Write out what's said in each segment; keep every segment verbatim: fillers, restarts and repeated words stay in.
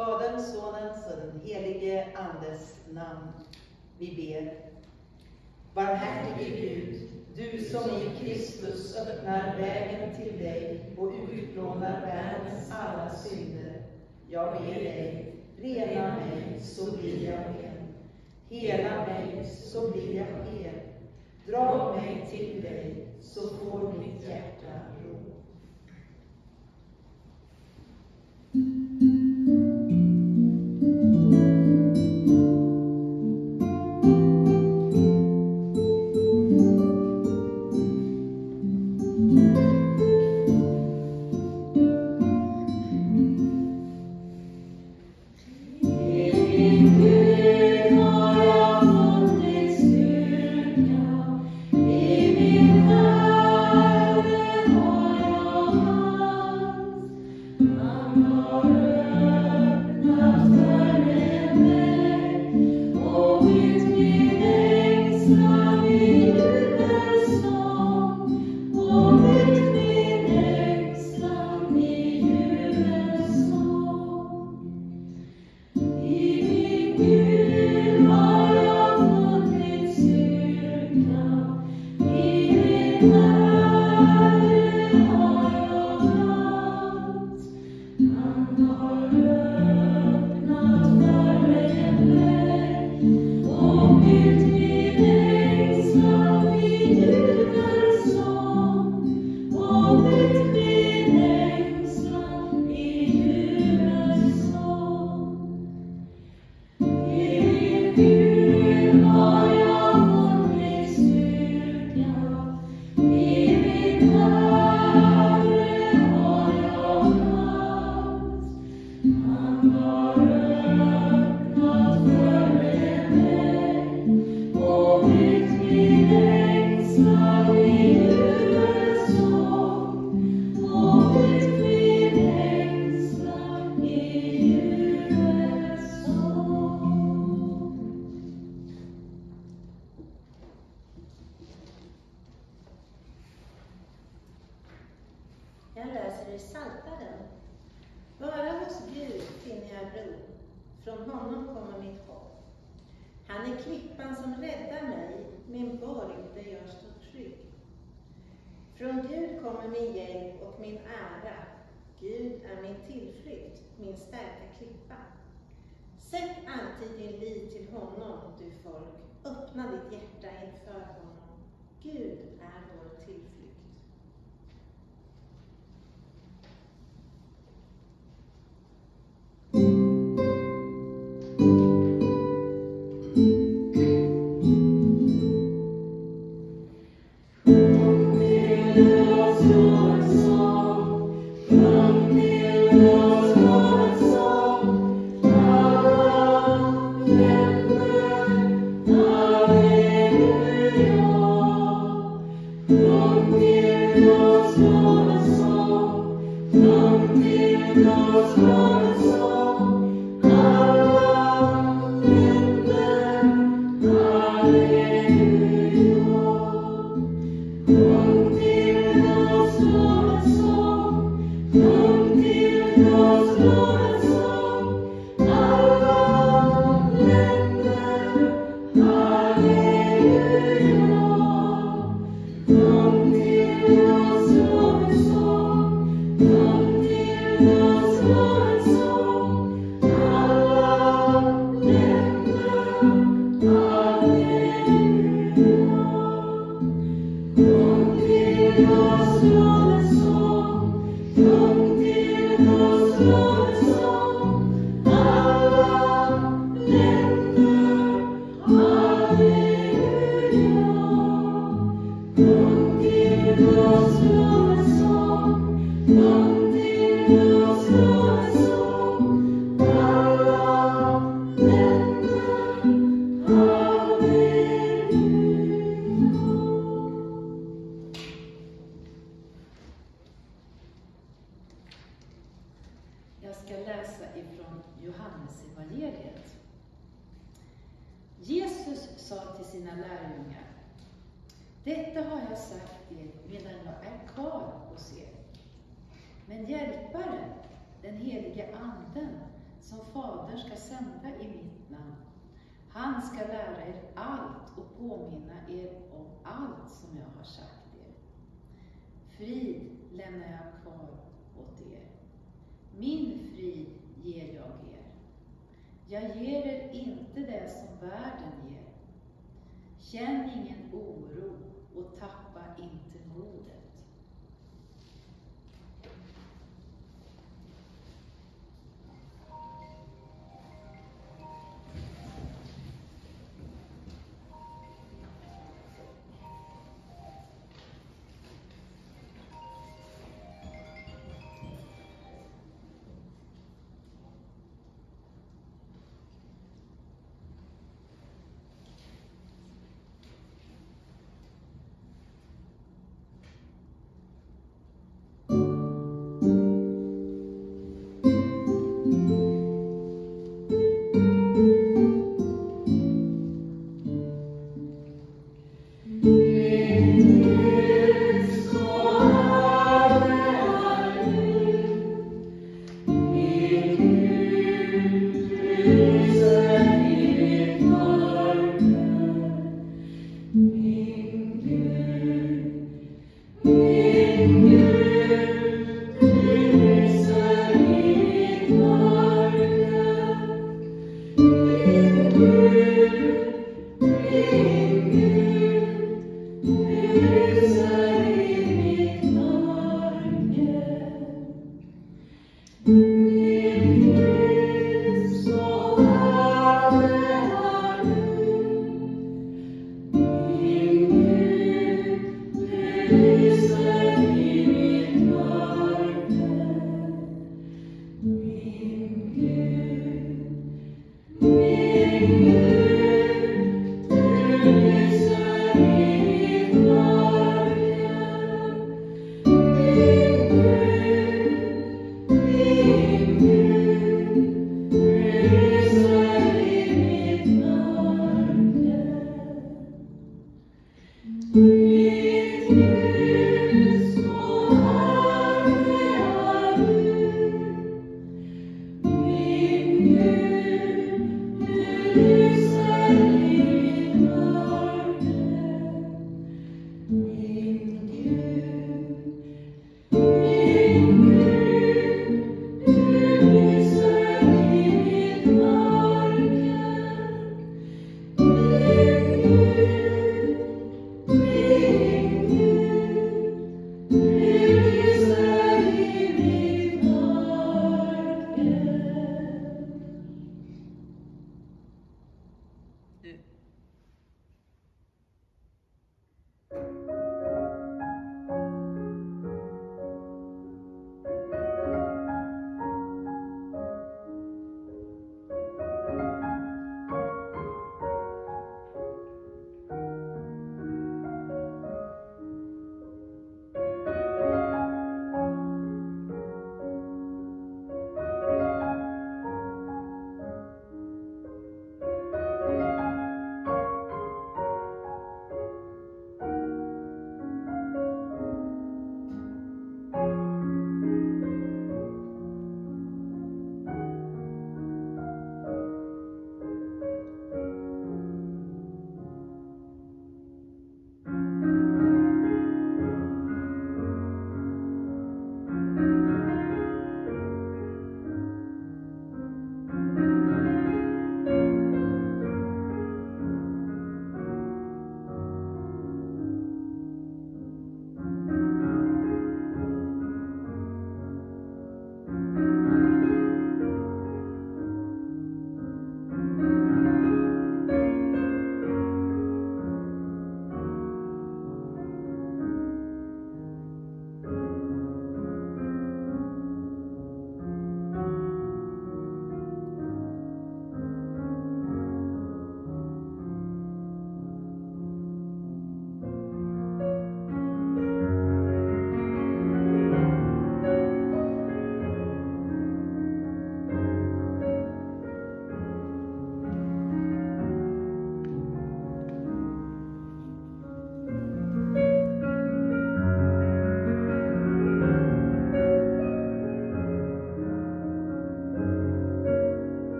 Faderns, Sonens och den helige Andes namn vi ber. Barmhärtige Gud, du som i Kristus öppnar vägen till dig och utplånar världens alla synder. Jag ber dig, rena mig så blir jag ren. Hela mig så blir jag hel. Dra mig till dig så får mitt hjärta ro. Jag läser i Psaltaren. Bara hos Gud finner jag ro. Från honom kommer mitt hopp. Han är klippan som räddar mig, min borg där jag står trygg. Från Gud kommer min hjälp och min ära. Gud är min tillflykt, min starka klippa. Sätt alltid din lit till honom, du folk. Öppna ditt hjärta inför honom. Gud är vår tillflykt. Jag ska läsa ifrån Johannes evangeliet. Jesus sa till sina lärjungar: detta har jag sagt er medan jag är kvar hos er. Men hjälparen, den helige anden, som Fadern ska sända i mitt namn. Han ska lära er allt och påminna er om allt som jag har sagt er. Frid lämnar jag kvar åt er. Min frid ger jag er. Jag ger er inte det som världen ger. Känn ingen oro och tappa inte modet. Thank you.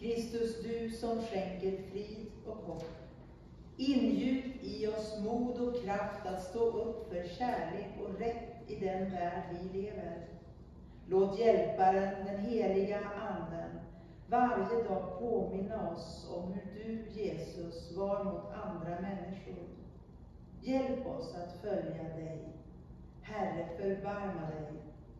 Kristus, du som skänker frid och hopp. Ingjut i oss mod och kraft att stå upp för kärlek och rätt i den värld vi lever. Låt hjälparen, den heliga anden, varje dag påminna oss om hur du, Jesus, var mot andra människor. Hjälp oss att följa dig. Herre, förbarma dig.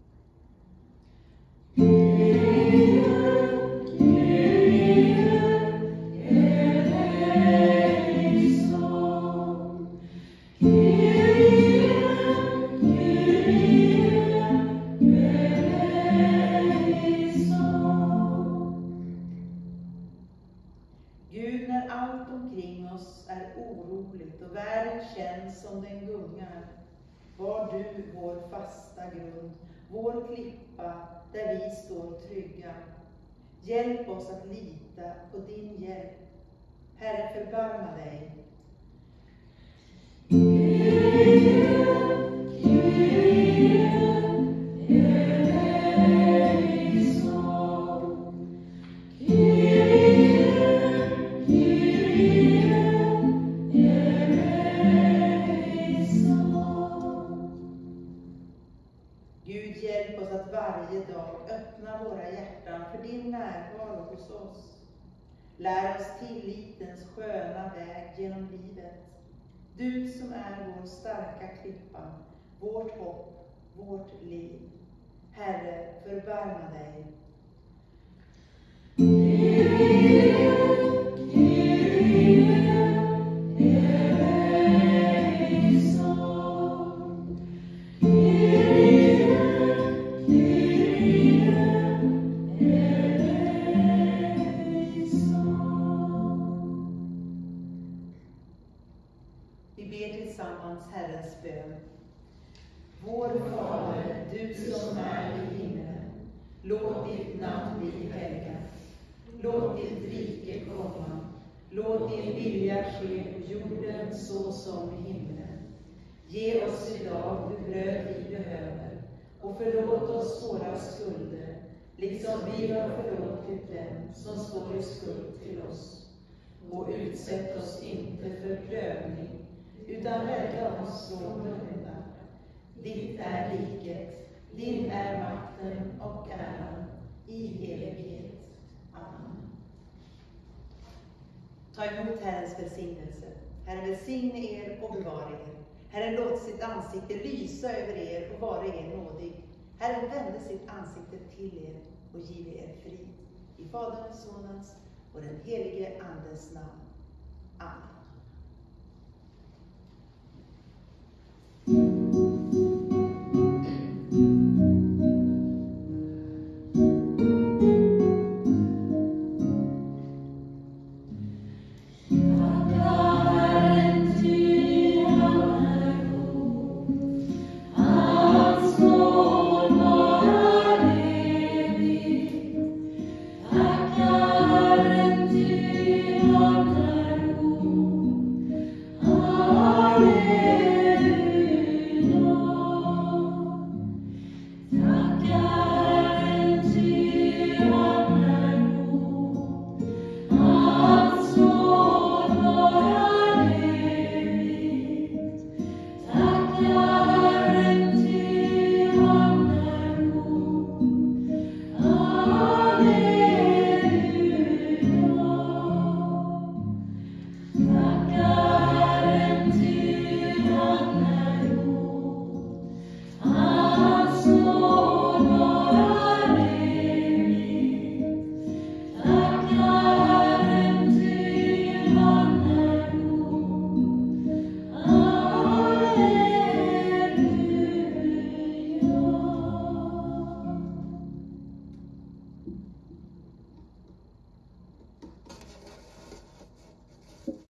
Gud, när allt omkring oss är oroligt och världen känns som den gungar, var du vår fasta grund, vår klippa där vi står trygga. Hjälp oss att lita på din hjälp. Herre, förbarma dig. Gud, hjälp oss att varje dag öppna våra hjärtan för din närvaro hos oss. Lär oss tillitens sköna väg genom livet. Du som är vår starka klippa, vårt hopp, vårt liv. Herre, förbarma dig. Vi ber tillsammans Herrens bön. Vår Fader, du som är i himlen, låt ditt namn bli helgat. Låt ditt rike komma. Låt din vilja ske på jorden så som i himlen. Ge oss idag det bröd vi behöver och förlåt oss våra skulder, liksom vi har förlåtit dem som står i skuld till oss. Och utsätt oss inte för prövning, utan rädda oss från det onda. Ditt är riket, din är makten och äran i evighet. Amen. Ta emot Herrens välsignelse. Herren välsigne er och bevara er. Herren låt sitt ansikte lysa över er och vara er nådig. Herren vände sitt ansikte till er och giv er frid. I Faderns, Sonens och den helige Andens namn. Amen.